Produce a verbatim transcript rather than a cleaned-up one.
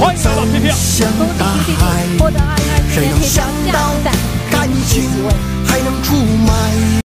欢迎来到 P P R。 像大海，谁能想到感情还能出卖？